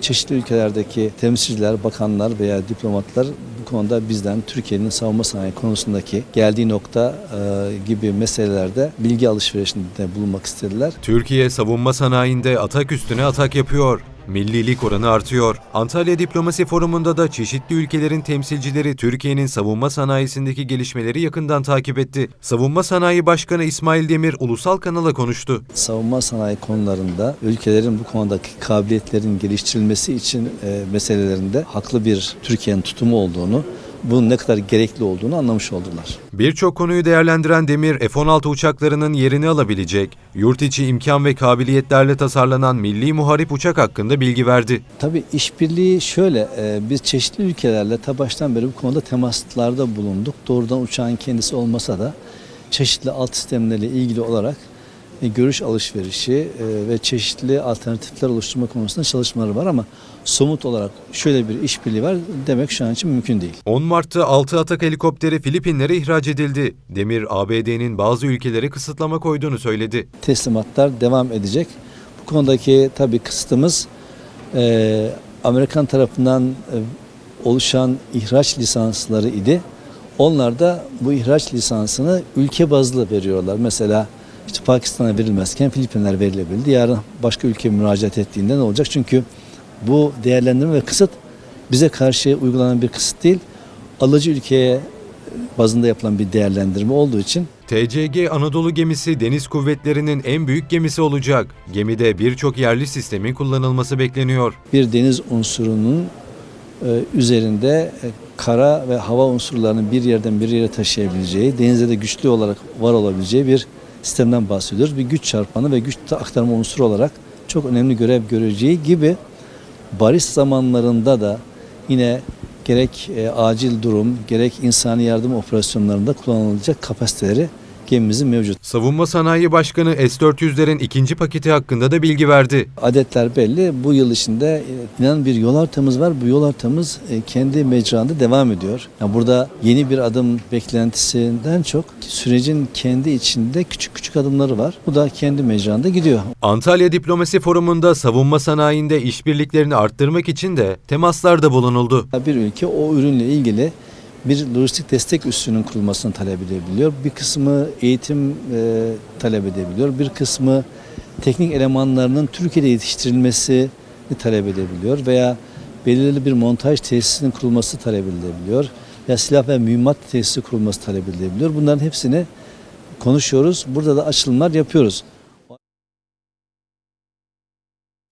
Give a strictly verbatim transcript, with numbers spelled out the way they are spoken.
çeşitli ülkelerdeki temsilciler, bakanlar veya diplomatlar bu konuda bizden Türkiye'nin savunma sanayi konusundaki geldiği nokta e, gibi meselelerde bilgi alışverişinde bulunmak istediler. Türkiye savunma sanayinde atak üstüne atak yapıyor. Millilik oranı artıyor. Antalya Diplomasi Forumu'nda da çeşitli ülkelerin temsilcileri Türkiye'nin savunma sanayisindeki gelişmeleri yakından takip etti. Savunma Sanayi Başkanı İsmail Demir ulusal kanala konuştu. Savunma sanayi konularında ülkelerin bu konudaki kabiliyetlerin geliştirilmesi için e, meselelerinde haklı bir Türkiye'nin tutumu olduğunu, bunun ne kadar gerekli olduğunu anlamış oldular. Birçok konuyu değerlendiren Demir, F on altı uçaklarının yerini alabilecek, yurt içi imkan ve kabiliyetlerle tasarlanan milli muharip uçak hakkında bilgi verdi. Tabii işbirliği şöyle, e, biz çeşitli ülkelerle ta baştan beri bu konuda temaslarda bulunduk. Doğrudan uçağın kendisi olmasa da çeşitli alt sistemlerle ilgili olarak e, görüş alışverişi e, ve çeşitli alternatifler oluşturma konusunda çalışmaları var ama somut olarak şöyle bir işbirliği var demek şu an için mümkün değil. on Mart'ta altı Atak helikopteri Filipinlere ihraç edildi. Demir, A B D'nin bazı ülkelere kısıtlama koyduğunu söyledi. Teslimatlar devam edecek. Bu konudaki tabii kısıtımız e, Amerikan tarafından e, oluşan ihraç lisansları idi. Onlar da bu ihraç lisansını ülke bazlı veriyorlar. Mesela işte Pakistan'a verilmezken Filipinler verilebildi. Yarın başka ülke müracaat ettiğinde ne olacak? Çünkü bu değerlendirme ve kısıt bize karşı uygulanan bir kısıt değil, alıcı ülkeye bazında yapılan bir değerlendirme olduğu için. T C G Anadolu gemisi Deniz Kuvvetleri'nin en büyük gemisi olacak. Gemide birçok yerli sistemin kullanılması bekleniyor. Bir deniz unsurunun e, üzerinde e, kara ve hava unsurlarının bir yerden bir yere taşıyabileceği, denizde de güçlü olarak var olabileceği bir sistemden bahsediyoruz. Bir güç çarpanı ve güç aktarma unsuru olarak çok önemli görev göreceği gibi barış zamanlarında da yine gerek e, acil durum, gerek insani yardım operasyonlarında kullanılacak kapasiteleri gemimizin mevcut. Savunma Sanayi Başkanı S dört yüzlerin ikinci paketi hakkında da bilgi verdi. Adetler belli. Bu yıl içinde e, inan bir yol haritamız var. Bu yol haritamız e, kendi mecranda devam ediyor. Yani burada yeni bir adım beklentisinden çok sürecin kendi içinde küçük küçük adımları var. Bu da kendi mecranda gidiyor. Antalya Diplomasi Forumu'nda savunma sanayinde işbirliklerini arttırmak için de temaslarda bulunuldu. Bir ülke o ürünle ilgili bir lojistik destek üssünün kurulmasını talep edebiliyor. Bir kısmı eğitim e, talep edebiliyor. Bir kısmı teknik elemanlarının Türkiye'de yetiştirilmesini talep edebiliyor. Veya belirli bir montaj tesisinin kurulması talep edilebiliyor. Ya silah ve mühimmat tesisi kurulması talep edilebiliyor. Bunların hepsini konuşuyoruz. Burada da açılımlar yapıyoruz.